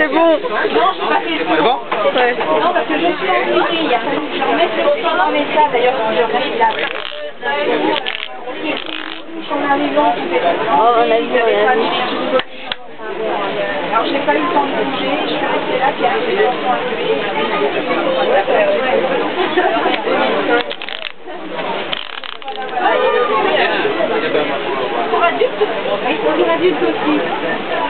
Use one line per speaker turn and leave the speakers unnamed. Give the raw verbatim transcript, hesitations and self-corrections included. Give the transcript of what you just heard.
C'est bon.
Non, j'ai pas fait le
C'est bon?
Ouais. Non, parce que je suis ennuyée. Il a fallu que je remette le petit dans mes sables. D'ailleurs, quand je remets la... En arrivant, tu fais...
Oh, on a vu, on a vu.
Alors, je n'ai pas eu le temps de bouger. Je suis restée là, puis après, les enfants arrivés. Pour adultes, pour adultes aussi.